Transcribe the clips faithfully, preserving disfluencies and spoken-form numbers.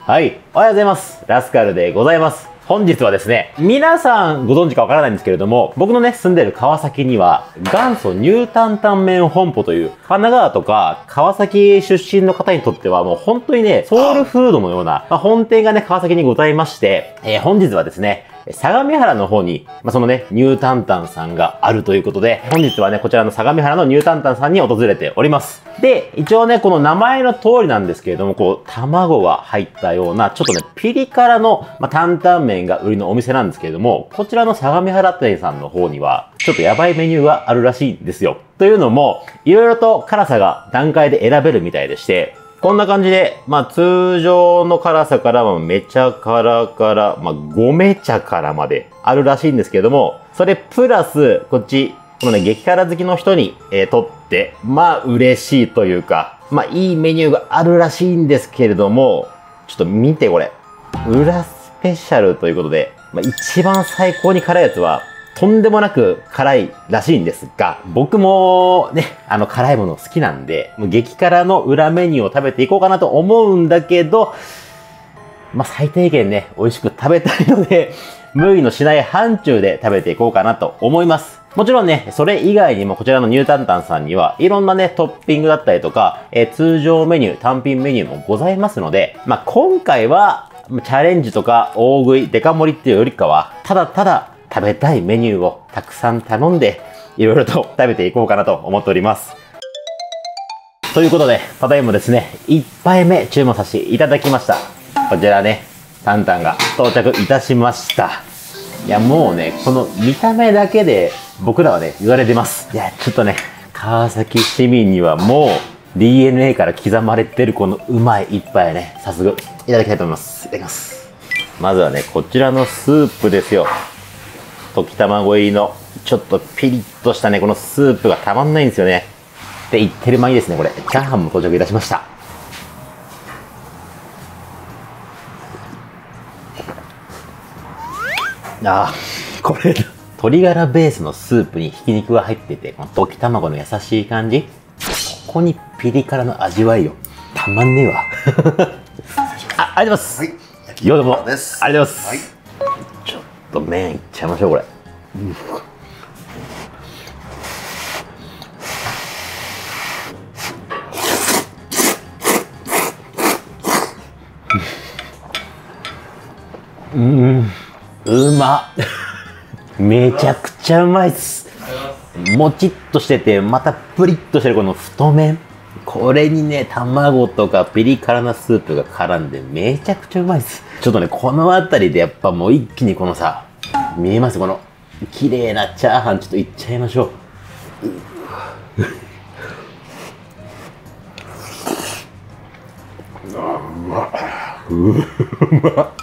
はい。おはようございます。ラスカルでございます。本日はですね、皆さんご存知かわからないんですけれども、僕のね、住んでる川崎には、元祖ニュータンタンメン本舗という、神奈川とか川崎出身の方にとってはもう本当にね、ソウルフードのような、まあ、本店がね、川崎にございまして、えー、本日はですね、相模原の方に、まあ、そのね、ニュータンタンさんがあるということで、本日はね、こちらの相模原のニュータンタンさんに訪れております。で、一応ね、この名前の通りなんですけれども、こう、卵が入ったような、ちょっとね、ピリ辛の、まあ、担々麺が売りのお店なんですけれども、こちらの相模原店さんの方には、ちょっとやばいメニューがあるらしいんですよ。というのも、いろいろと辛さが段階で選べるみたいでして、こんな感じで、まあ通常の辛さからはめちゃ辛から、まあごめちゃ辛まであるらしいんですけれども、それプラス、こっち、このね、激辛好きの人に、えー、とって、まあ嬉しいというか、まあいいメニューがあるらしいんですけれども、ちょっと見てこれ。裏スペシャルということで、まあ一番最高に辛いやつは、とんでもなく辛いらしいんですが、僕もね、あの辛いもの好きなんで、もう激辛の裏メニューを食べていこうかなと思うんだけど、まあ最低限ね、美味しく食べたいので、無理のしない範疇で食べていこうかなと思います。もちろんね、それ以外にもこちらのニュータンタンさんには、いろんなね、トッピングだったりとか、えー、通常メニュー、単品メニューもございますので、まあ今回は、チャレンジとか大食い、デカ盛りっていうよりかは、ただただ、食べたいメニューをたくさん頼んで、いろいろと食べていこうかなと思っております。ということで、ただいまですね、いっぱいめ注文させていただきました。こちらね、タンタンが到着いたしました。いや、もうね、この見た目だけで僕らはね、言われてます。いや、ちょっとね、川崎市民にはもう ディーエヌエー から刻まれてるこのうまい一杯ね、早速いただきたいと思います。いただきます。まずはね、こちらのスープですよ。溶き卵入りのちょっとピリッとしたねこのスープがたまんないんですよねって言ってる間にですね、これチャーハンも到着いたしました。あー、これ鶏ガラベースのスープにひき肉が入ってて、この溶き卵の優しい感じ、ここにピリ辛の味わいよ、たまんねえわあ、ありがとうございます。はい、ようどうもありがとうございます。はい、ちょっと麺いっちゃいましょう、これ。うん、うまっめちゃくちゃうまいっす。もちっとしてて、またプリッとしてるこの太麺、これにね、卵とかピリ辛なスープが絡んでめちゃくちゃうまいっす。ちょっとね、この辺りでやっぱもう一気にこのさ、見えます？この綺麗なチャーハンちょっといっちゃいましょう。あ、うまっ。うまっ。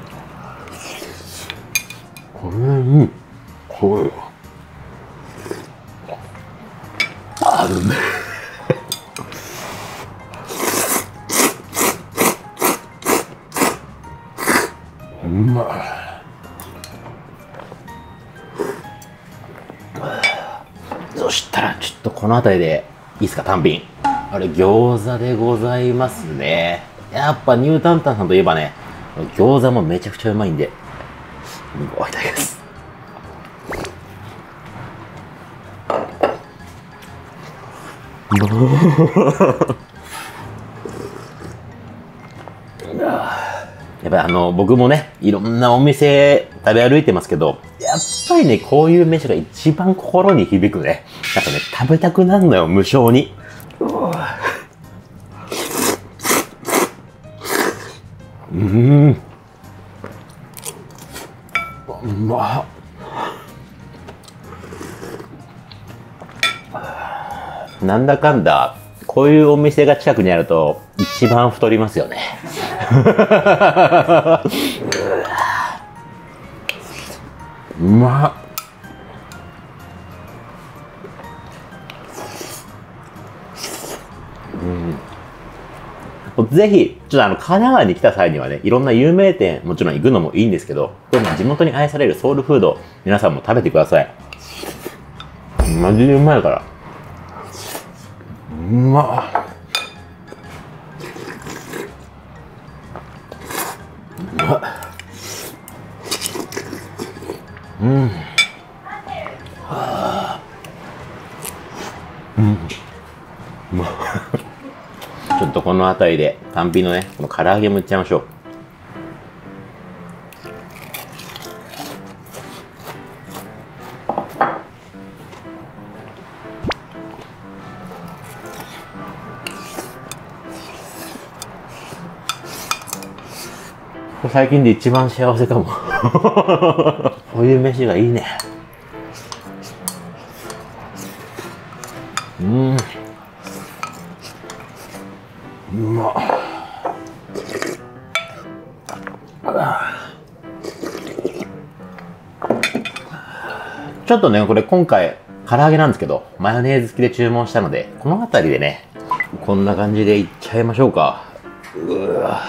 これに、これ。あ、うめえ。うまい。そしたらちょっとこの辺りでいいですか、単品。あれ餃子でございますね。やっぱニュータンタンさんといえばね、餃子もめちゃくちゃうまいんで、いただきます。やっぱりあの僕もね、いろんなお店食べ歩いてますけど、やっぱりね、こういう飯が一番心に響くね。なんかね、食べたくなるのよ、無性に。うーん、うまっ。なんだかんだこういうお店が近くにあると一番太りますよね。うまっ。うん、ぜひちょっとあの神奈川に来た際にはね、いろんな有名店もちろん行くのもいいんですけど、でも地元に愛されるソウルフード皆さんも食べてください。マジでうまいから。うまっ。 うん。うん。うまちょっとこの辺りで単品のね、この唐揚げもいっちゃいましょう。最近で一番幸せかも。こういう飯がいいね。うん。うまっ。ちょっとね、これ今回唐揚げなんですけど、マヨネーズ付きで注文したので、この辺りでね、こんな感じでいっちゃいましょうか。うわ。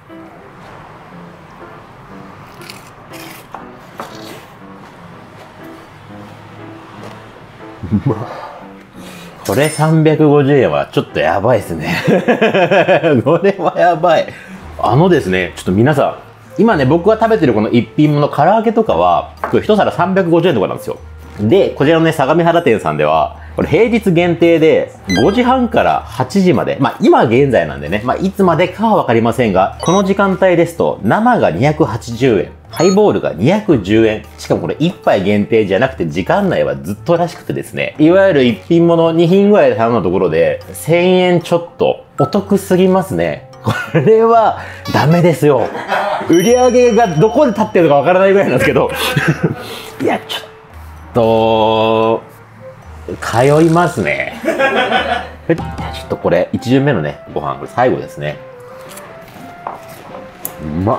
うまっ。これさんびゃくごじゅうえんはちょっとやばいですね。これはやばい。あのですね、ちょっと皆さん、今ね、僕が食べてるこの一品の唐揚げとかは、これ一皿さんびゃくごじゅうえんとかなんですよ。で、こちらのね、相模原店さんでは、これ平日限定でごじはんからはちじまで、まあ今現在なんでね、まあいつまでかはわかりませんが、この時間帯ですと生がにひゃくはちじゅうえん、ハイボールがにひゃくじゅうえん、しかもこれいっぱい限定じゃなくて時間内はずっとらしくてですね、いわゆる一品物に品ぐらいで頼んだところでせんえんちょっとお得すぎますね。これはダメですよ。売り上げがどこで立ってるのかわからないぐらいなんですけど。いや、ちょっと、通いますね。ちょっとこれ、いち巡目のね、ご飯、これ最後ですね。うまっ。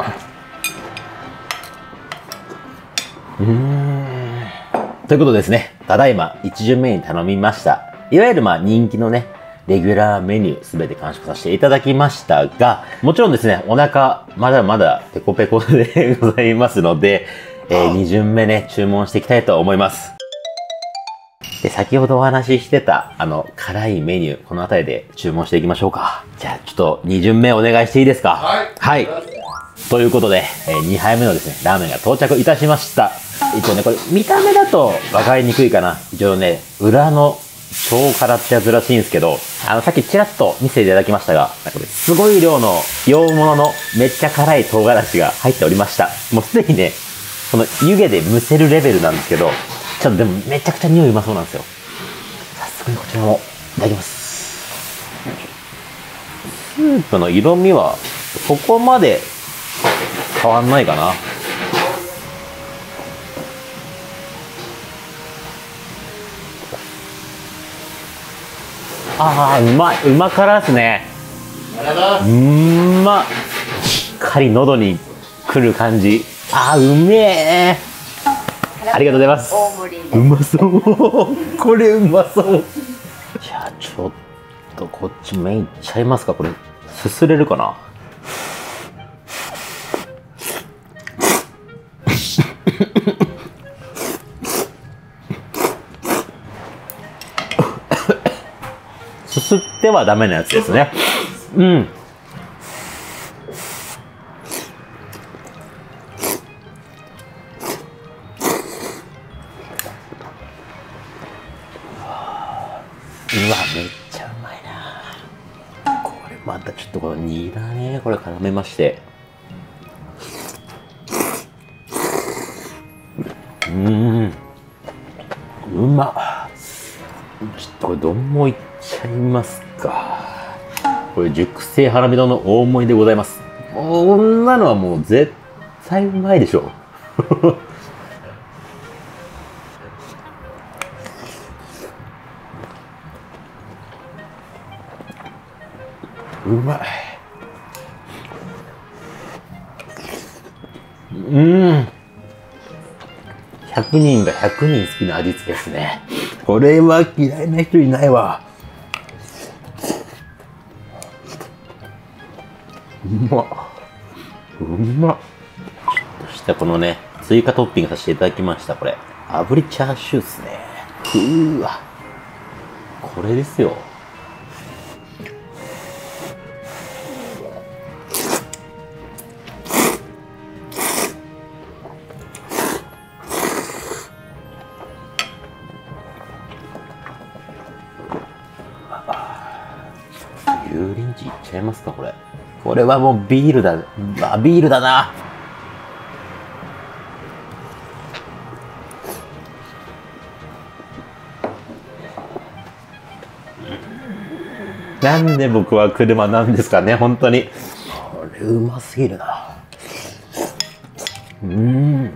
うーん。ということですね。ただいま、いち巡目に頼みました。いわゆるまあ人気のね、レギュラーメニューすべて完食させていただきましたが、もちろんですね、お腹、まだまだペコペコでございますので、えー、に巡目ね、注文していきたいと思います。で、先ほどお話ししてた、あの、辛いメニュー、この辺りで注文していきましょうか。じゃあ、ちょっとに巡目お願いしていいですか？はい。はい。ということで、えー、にはいめのですね、ラーメンが到着いたしました。一応ね、これ、見た目だと分かりにくいかな。一応ね、裏の超辛ってやつらしいんですけど、あの、さっきちらっと見せていただきましたが、これすごい量の洋物のめっちゃ辛い唐辛子が入っておりました。もうすでにね、この湯気で蒸せるレベルなんですけど、ちょっとでもめちゃくちゃ匂いうまそうなんですよ。早速にこちらもいただきます。スープの色味はそこまで変わんないかな。ああ、うまい。うま辛ですね。うーまっ。しっかり喉にくる感じ。ああ、うめえ。ありがとうございます。うまそう。これうまそう。じゃあちょっとこっち麺いっちゃいますか。これすすれるかな。すすってはダメなやつですね。うん。うわ、めっちゃうまいな。これまたちょっとこのニラね、これ絡めまして。うーん。うまっ。ちょっとこれ丼もいっちゃいますか。これ熟成ハラミ丼の大盛りでございます。こんなのはもう絶対うまいでしょ。うまい。うん。ひゃくにんがひゃくにん好きな味付けですね。これは嫌いな人いないわ。うまっ。うまっ。ちょっとしたこのね、追加トッピングさせていただきました。これ。炙りチャーシューっすね。うーわ。これですよ。 油淋鶏いっちゃいますか、これ。これはもうビールだ。あ、ビールだな。なんで僕は車なんですかね、本当に。これうますぎるな。うーん。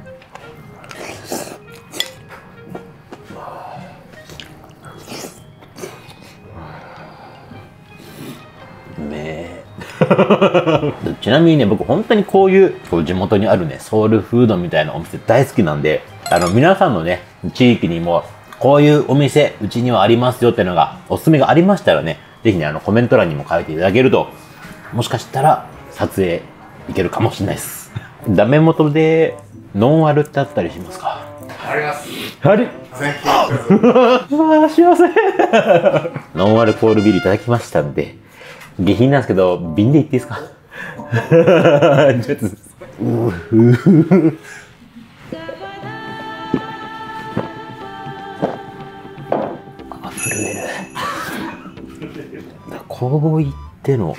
ねちなみにね、僕本当にこういう、こう地元にあるね、ソウルフードみたいなお店大好きなんで、あの、皆さんのね、地域にも、こういうお店、うちにはありますよっていうのが、おすすめがありましたらね、ぜひね、あの、コメント欄にも書いていただけると、もしかしたら、撮影いけるかもしれないです。ダメ元で、ノンアルってあったりしますか？ あります。 あれうわー、幸せノンアルコールビールいただきましたんで、下品なんですけど、瓶でいっていいですか？ちょっと、うふあ、震える。こう言っての、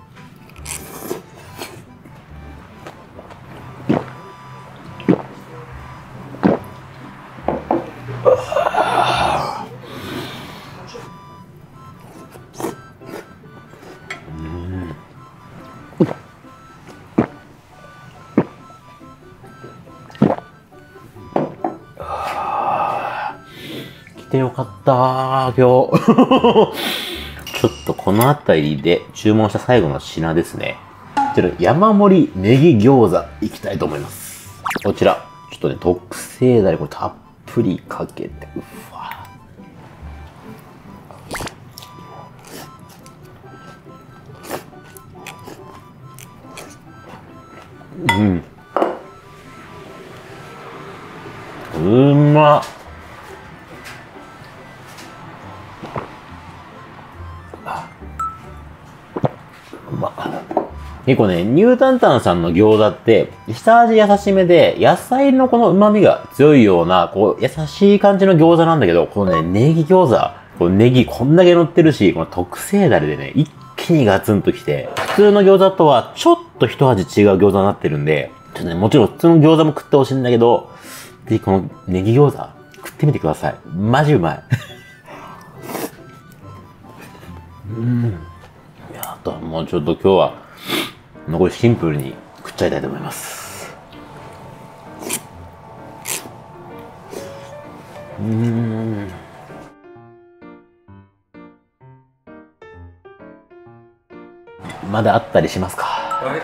来てよかったー、今日。ちょっとこの辺りで注文した最後の品ですね。こちら、山盛りネギ餃子いきたいと思います。こちら、ちょっとね、特製だれ、これたっぷりかけて、うわ。うん。うまっ。結構ね、ニュータンタンさんの餃子って、下味優しめで、野菜のこの旨味が強いような、こう、優しい感じの餃子なんだけど、このね、ネギ餃子、このネギこんだけ乗ってるし、この特製だれでね、一気にガツンときて、普通の餃子とはちょっと一味違う餃子になってるんで、ちょっとね、もちろん普通の餃子も食ってほしいんだけど、ぜひこのネギ餃子、食ってみてください。マジうまい。うん。いや、あとはもうちょっと今日は、残りシンプルに食っちゃいたいと思います。うーん。まだあったりしますか？はい。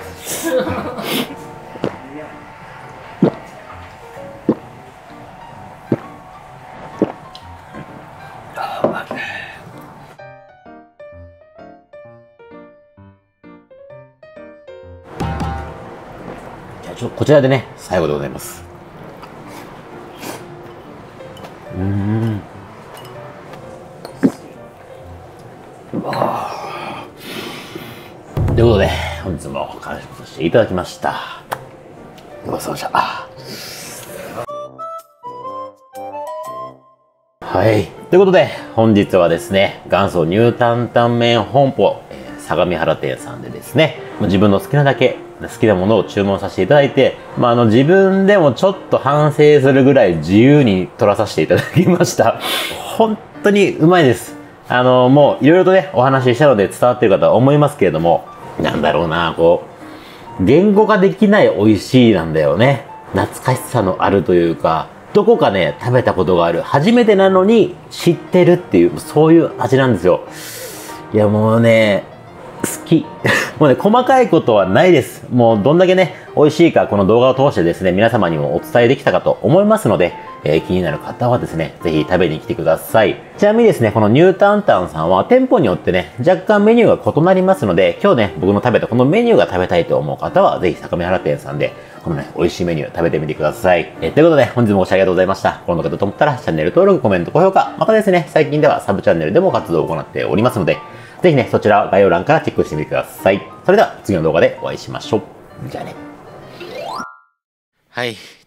ちょっとこちらでね、最後でございます。うーん。ということで、本日も完食させていただきました。ごちそうさまでした。はい。ということで、本日はですね、元祖ニュータンタン麺本舗、えー、相模原店さんでですね、自分の好きなだけ、好きなものを注文させていただいて、まあ、あの、自分でもちょっと反省するぐらい自由に取らさせていただきました。本当にうまいです。あの、もういろいろとね、お話ししたので伝わってる方は思いますけれども、なんだろうな、こう、言語化できない美味しいなんだよね。懐かしさのあるというか、どこかね、食べたことがある。初めてなのに知ってるっていう、そういう味なんですよ。いや、もうね、好き。もうね、細かいことはないです。もうどんだけね、美味しいか、この動画を通してですね、皆様にもお伝えできたかと思いますので、えー、気になる方はですね、ぜひ食べに来てください。ちなみにですね、このニュータンタンさんは店舗によってね、若干メニューが異なりますので、今日ね、僕の食べたこのメニューが食べたいと思う方は、ぜひ相模原店さんで、このね、美味しいメニュー食べてみてください。えー、ということで、本日もご視聴ありがとうございました。この方と思ったら、チャンネル登録、コメント、高評価、またですね、最近ではサブチャンネルでも活動を行っておりますので、ぜひね、そちら概要欄からチェックしてみてください。それでは次の動画でお会いしましょう。じゃあね。はい。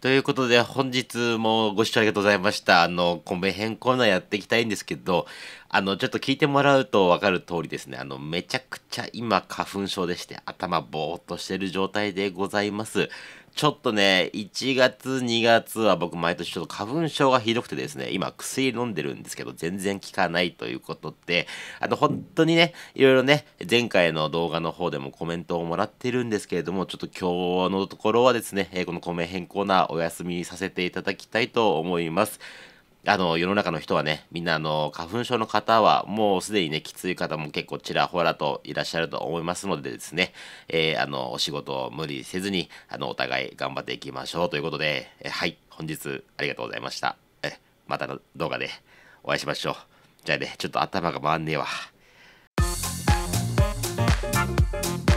ということで、本日もご視聴ありがとうございました。あの、米編コーナーやっていきたいんですけど、あの、ちょっと聞いてもらうとわかる通りですね、あの、めちゃくちゃ今花粉症でして、頭ぼーっとしてる状態でございます。ちょっとね、いちがつ、にがつは僕毎年ちょっと花粉症がひどくてですね、今薬飲んでるんですけど、全然効かないということで、あの、本当にね、いろいろね、前回の動画の方でもコメントをもらってるんですけれども、ちょっと今日のところはですね、えーこの米編コーナーお休みさせていただきたいと思います。あの、世の中の人はね、みんなあの、花粉症の方は、もうすでにね、きつい方も結構ちらほらといらっしゃると思いますのでですね、えーあの、お仕事を無理せずに、あの、お互い頑張っていきましょうということで、えーはい、本日ありがとうございました。え、またの動画でお会いしましょう。じゃあね、ちょっと頭が回んねえわ。